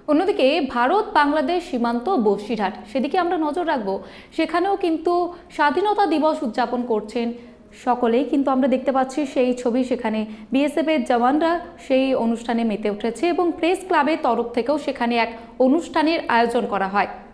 অন্যদিকে ভারত বাংলাদেশ সীমান্ত বসিরহাট, সেদিকে আমরা নজর রাখবো। সেখানেও কিন্তু স্বাধীনতা দিবস উদযাপন করছেন সকলেই, কিন্তু আমরা দেখতে পাচ্ছি সেই ছবি। সেখানে বিএসএফ এর জওয়ানরা সেই অনুষ্ঠানে মেতে উঠেছে এবং প্রেস ক্লাবের তরফ থেকেও সেখানে এক অনুষ্ঠানের আয়োজন করা হয়।